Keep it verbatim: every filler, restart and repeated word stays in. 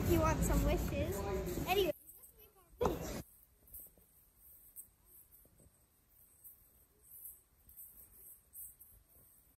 if you want some wishes. Anyway, let's make our wish.